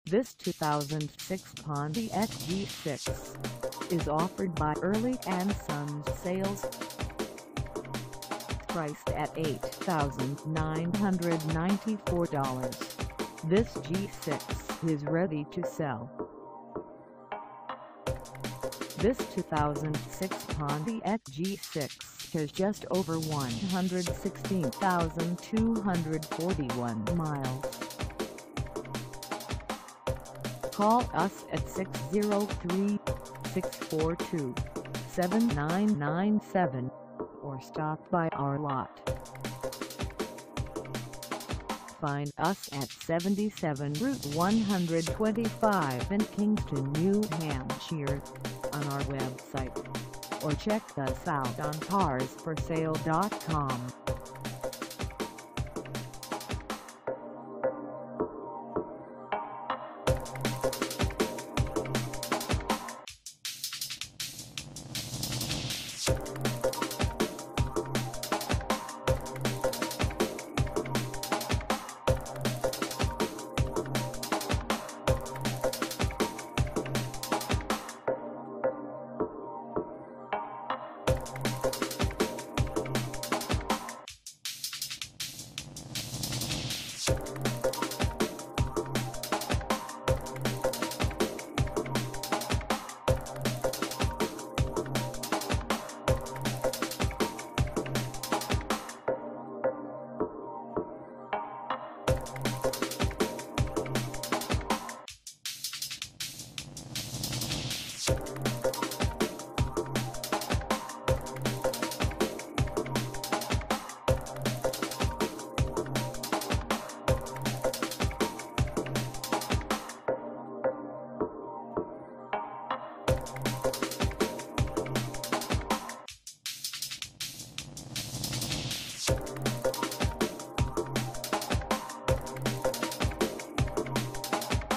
This 2006 Pontiac G6 is offered by Early and Sons Sales. Priced at $8,994, this G6 is ready to sell. This 2006 Pontiac G6 has just over 116,241 miles. Call us at 603-642-7997 or stop by our lot. Find us at 77 Route 125 in Kingston, New Hampshire, on our website, or check us out on carsforsale.com.